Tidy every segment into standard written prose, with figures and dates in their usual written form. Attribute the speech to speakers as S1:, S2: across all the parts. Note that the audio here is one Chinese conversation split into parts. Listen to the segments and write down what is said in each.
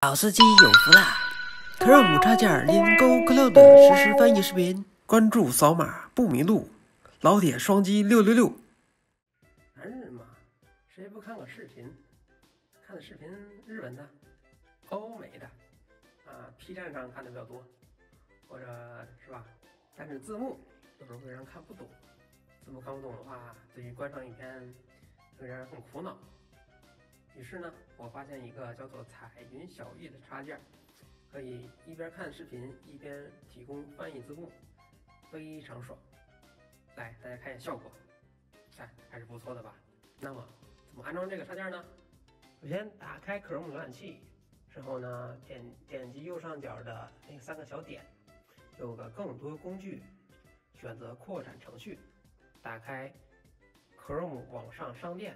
S1: 老司机有福啦 ！Chrome 插件连勾 Cloud 实时翻译视频，关注扫码不迷路。老铁双击666。男人嘛，谁不看个视频？看的视频日文的、欧美的，P 站上看的比较多，或者是吧？但是字幕有时候会让人看不懂。字幕看不懂的话，对于观赏影片会让人很苦恼。于是呢，我发现一个叫做彩云小艺的插件，可以一边看视频一边提供翻译字幕，非常爽。来，大家看一下效果，看还是不错的吧？那么怎么安装这个插件呢？首先打开 Chrome 浏览器之后呢，点击右上角的那3个小点，有个更多工具，选择扩展程序，打开 Chrome 网上商店。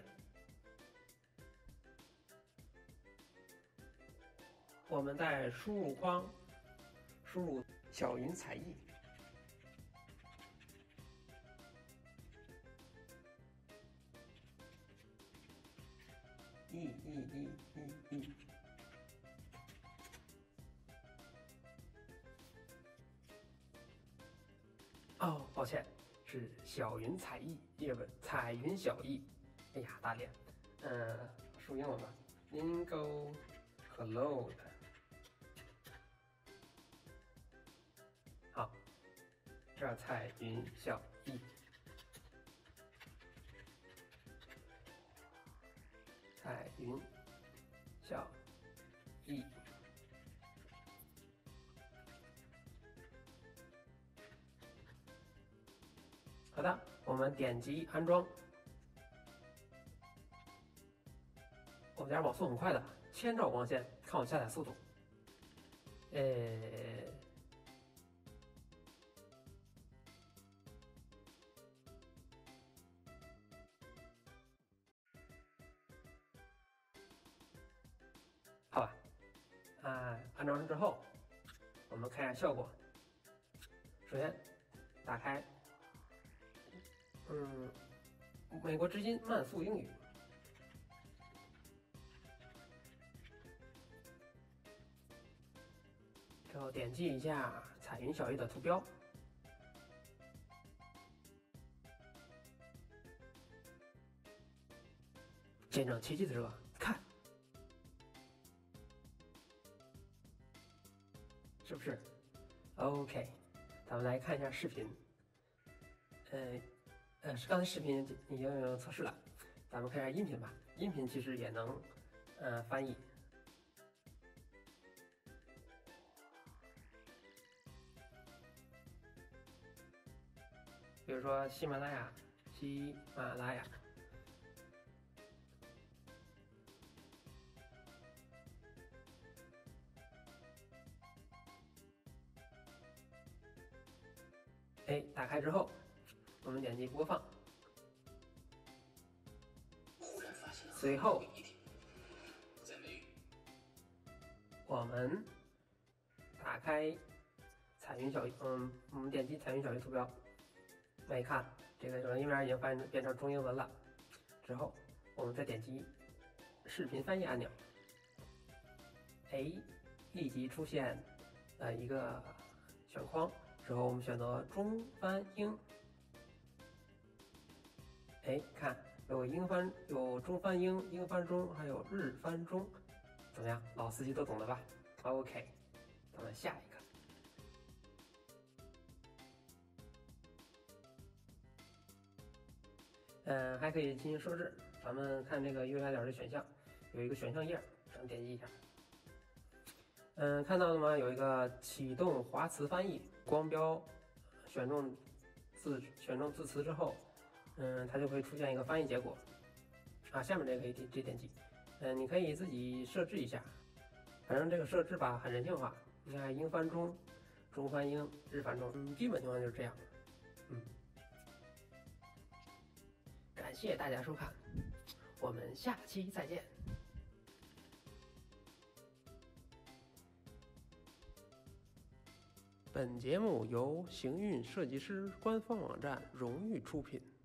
S1: 我们在输入框输入小云彩艺，哦，抱歉，是小云彩艺，叶问彩云小艺。哎呀，大脸，输英文吧 ，Lingo Cloud。好，这彩云小艺，彩云小艺。好的，我们点击安装。我们家网速很快的，1000兆光纤，看我下载速度。好吧，安装完之后，我们看一下效果。首先，打开，美国之音慢速英语，之后点击一下彩云小艺的图标，见证奇迹的热，看，是不是 ？OK， 咱们来看一下视频。是刚才视频已经测试了，咱们看一下音频吧。音频其实也能翻译。比如说喜马拉雅，打开之后，我们点击播放，随后我们打开彩云小艺，我们点击彩云小艺图标，来看这个整个页面已经变成中英文了。之后我们再点击视频翻译按钮，立即出现一个选框，之后我们选择中翻英。看有英翻，有中翻英、英翻中，还有日翻中，怎么样？老司机都懂了吧 ？OK， 咱们下一个。还可以进行设置。咱们看这个右下角的选项，有一个选项页，咱们点击一下。看到了吗？有一个启动华词翻译，光标选中字词之后，它就会出现一个翻译结果。下面这个可以直接点击。你可以自己设置一下，反正这个设置吧很人性化。你看英翻中、中翻英、日翻中，基本情况就是这样。感谢大家收看，我们下期再见。本节目由行运设计师官方网站荣誉出品。